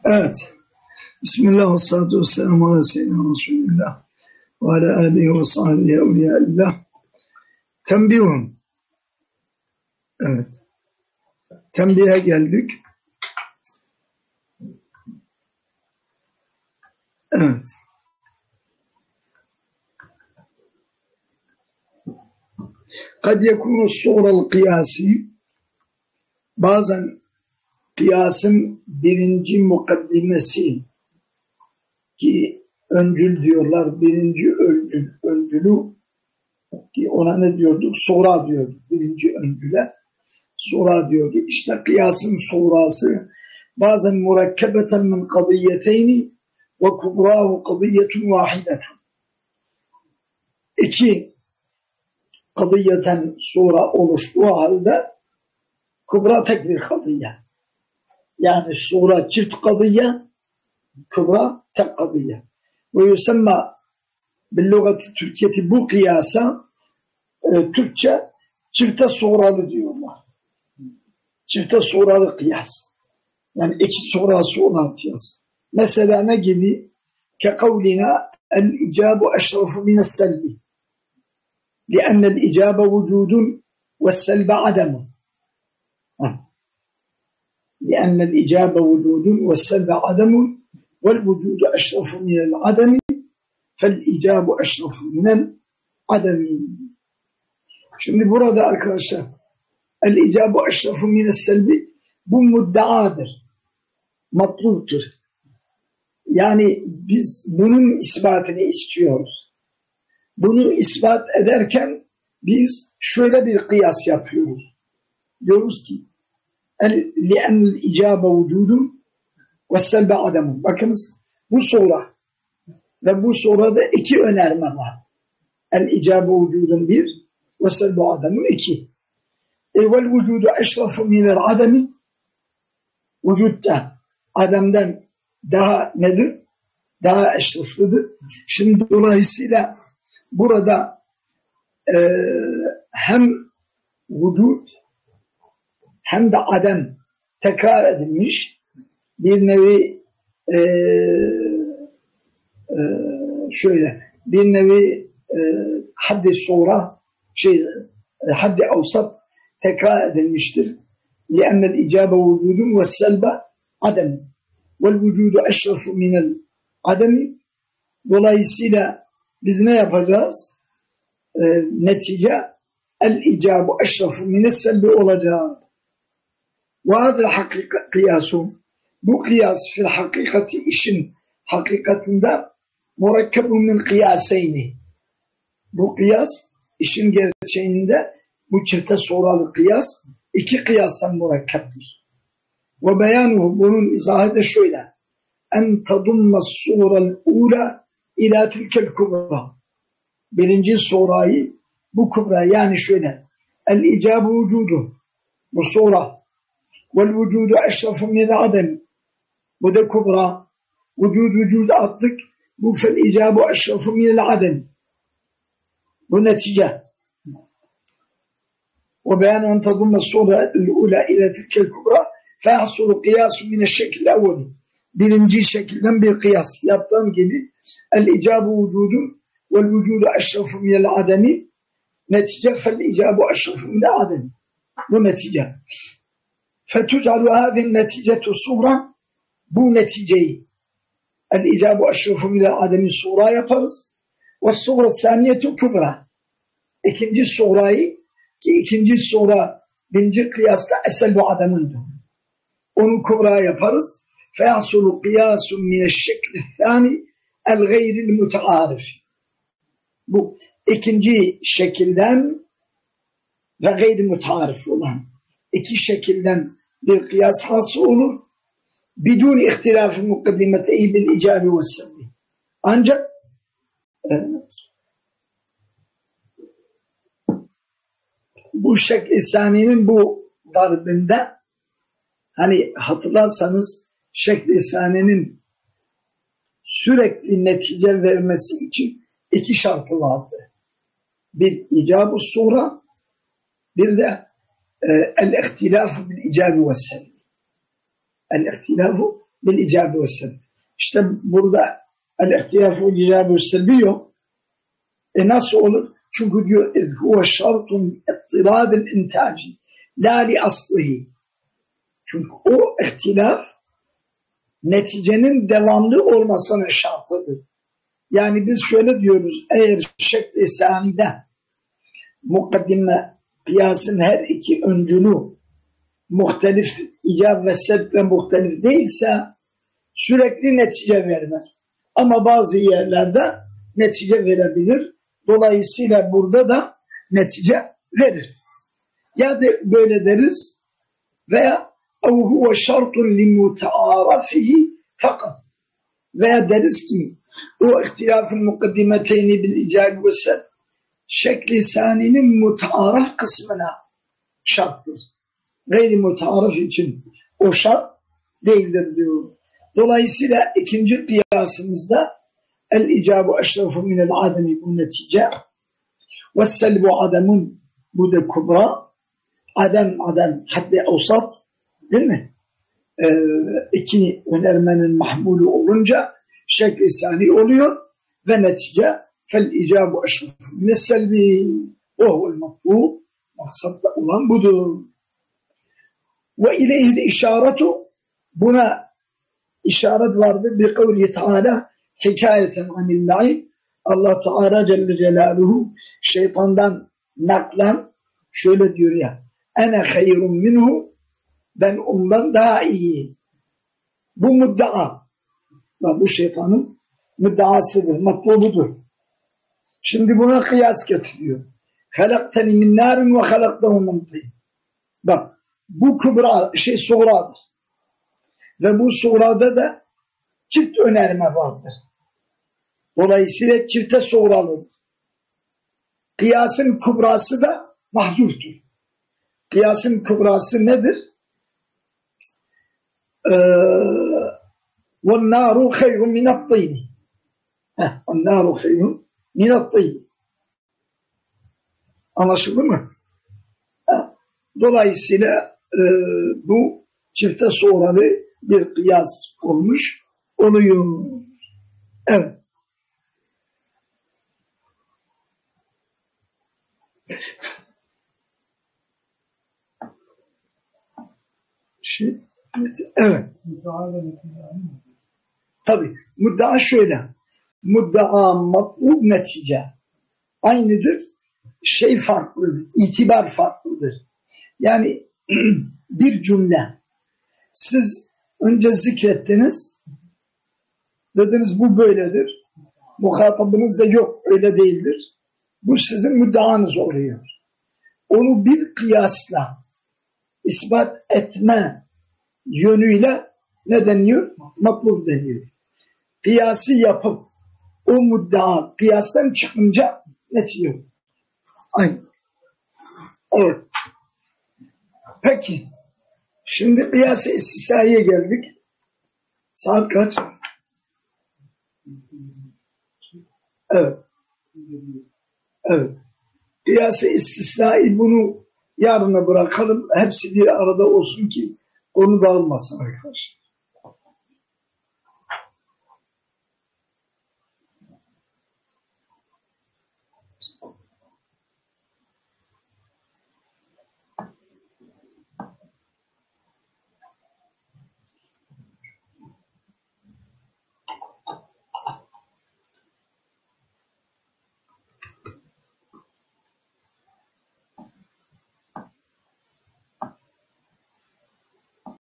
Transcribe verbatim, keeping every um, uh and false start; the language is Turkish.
Evet. Bismillah ve salatu ve selamu ala seyyidina Resulillah ve ala alihi ve sahbihi evliyaillah. Tembihun. Evet. Tembihe geldik. Evet. Kad yekunu suğral kıyasi, bazen kıyasın birinci mukaddimesi, ki öncül diyorlar, birinci öncül, öncülü ki ona ne diyorduk? Sonra diyorduk. Birinci öncüle sonra diyorduk. İşte kıyasın sonrası bazen murakkebeten min kadiyeteyni ve kubrahu kadiyetun vahidetun. İki kadiyeten sonra oluştuğu halde kubra tek bir kadiye. Yani sonra çift kadiye, kubra tek kadiye. Ve yusemma bil-lugati Türkiyeti bu kıyasa e, Türkçe çifte sonralı diyorlar. Çifte sonralı kıyas. Yani iki sonrası olan kıyas. Mesela ne gibi? Ke kavlina el-icabu eşrafu mine's-selbi. لأن الإجابة وجود والسلب عدم. لأن الإجابة وجود والسلب عدم والوجود أشرف من العدم فالإجاب أشرف من العدم. Şimdi burada arkadaşlar el-icabu eşrafu mine's-selbi bu muddaadır, matluptur. Yani biz bunun ispatını istiyoruz. Bunu ispat ederken biz şöyle bir kıyas yapıyoruz. Diyoruz ki لِأَنَّ الْاِجَابَ وُجُودٌ وَالسَّلْبَ عَدَمٌ. Bakınız bu sonra ve bu sonrada iki önerme var. El-icabe vücudun bir ve selbu adamın iki. Evvel vücudu eşrafu minel ademi, vücutta adamdan daha nedir? Daha eşraflıdır. Şimdi dolayısıyla burada e, hem vücut hem de adem tekrar edilmiş bir nevi e, e, şöyle bir nevi e, haddi sonra şey e, haddi avsat tekrar edilmiştir. لأن الإجابة وجود والسلب عدم والوجود أشرف من العدم. Dolayısıyla biz ne yapacağız? E, netice el-icabu eşrafu mine's-selbi olacak. Ve hadil hakika kıyasun. Bu kıyas fil hakikati işin hakikatinde murakkebun min kıyaseyni. Bu kıyas işin gerçeğinde bu çifte sonralı kıyas iki kıyastan murakkeptir. Ve beyanuhu bunun izahı da şöyle. En tadummas sural ula ila tilkel kubra. Birinci surayı bu kubra yani şöyle. El icabu vücudu. Bu sura. Vel vücudu eşrafu minel adem. Bu da kubra. Vücud vücudu attık. Bu fel icabu eşrafu minel adem. Bu netice. Ve beyan en tadummas sural ula ila tilkel kubra feyahsulu kıyasu mineşşekil evveli. Birinci şekilden bir kıyas yaptığım gibi el-icabu vücudu vel vücudu eşrafu minel ademi netice fel-icabu eşrafu minel ademi. Bu netice. Fetucalu hâzin neticetu sura, bu neticeyi el-icabu eşrafu minel ademi sura yaparız. Ve sura saniyetu kubra. İkinci surayı ki ikinci sura birinci kıyasla esel-bu ademindir. Onu kubra yaparız. فَيَحْصُلُ قِيَاسٌ مِنَ الشَّكْلِ الثَّانِ الْغَيْرِ الْمُتَعَارِفِ. Bu ikinci şekilden ve gayri mutarif olan iki şekilden bir kıyas hasıl olur. Bidun ihtilafı mukaddimeteyi bil icabi ve sebbi. Ancak evet, bu şekl-i saninin bu darbinde hani hatırlarsanız şekl-i saniyenin sürekli netice vermesi için iki şartı vardı. Bir icab-ı sura, bir de el-ihtilafu bil-icabi ve-sebbi. El-ihtilafu bil icabe ve selbi. İşte burada el-ihtilafu icabe ve selbi yok. E nasıl olur? Çünkü diyor huve şartun ittiradil intaci la li aslihi. Çünkü o ihtilaf neticenin devamlı olmasının şartıdır. Yani biz şöyle diyoruz, eğer şekli sanide mukaddime kıyasın her iki öncünü muhtelif, icab ve sebeple muhtelif değilse sürekli netice vermez. Ama bazı yerlerde netice verebilir. Dolayısıyla burada da netice verir. Ya da böyle deriz veya اَوْ هُوَ شَرْطٌ لِمُتَعَارَفِهِ fakat veya deriz ki o ihtilafın mukaddimeteyni bil icab ve sebep şekli saninin mutaaraf kısmına şarttır. Gayri mutaaraf için o şart değildir diyor. Dolayısıyla ikinci kıyasımızda el icabu eşrefu minel ademi bu netice ve selbu ademun bu da kubra. Adem adem haddi avsat değil mi? Ee, iki önermenin mahmulü olunca şekli sani oluyor ve netice fel icabu eşrefu minel selbi ve huvel matlub maksatta olan budur. Ve ileyhil işaretu buna işaret vardır bir kavli Teala hikayeten anillahi Allah Teala Celle Celaluhu şeytandan naklen şöyle diyor ya ene hayrun minhu ben ondan daha iyiyim. Bu müddea bu şeytanın müddeasıdır, matlubudur. Şimdi buna kıyas getiriyor. Halakteni min narin ve halaktahu min tin. Bak bu kübra şey suğradır. Ve bu suğrada da çift önerme vardır. Dolayısıyla çifte suğralıdır. Kıyasın kübrası da mahzuftur. Kıyasın kübrası nedir? وَالنَّارُ خَيْرٌ مِنَ الطِّينِ وَالنَّارُ خَيْرٌ مِنَ الطِّينِ Anlaşıldı mı? Dolayısıyla e, bu çifte suğralı bir kıyas olmuş oluyor. Evet. Şey, evet. Tabii. Muddea şöyle. Muddea matlub netice aynıdır. Şey farklıdır. İtibar farklıdır. Yani bir cümle siz önce zikrettiniz dediniz bu böyledir. Muhatabınız da yok öyle değildir. Bu sizin müddeanız oluyor. Onu bir kıyasla ispat etme yönüyle ne deniyor? Matlub deniyor. Kıyası yapıp o muddea kıyastan çıkınca netiyor. Aynı. Evet. Peki. Şimdi kıyas-ı istisnaiye geldik. Saat kaç? Evet. Evet. Kıyas-ı istisnai bunu yarına bırakalım. Hepsi bir arada olsun ki konu dağılmasın arkadaşlar.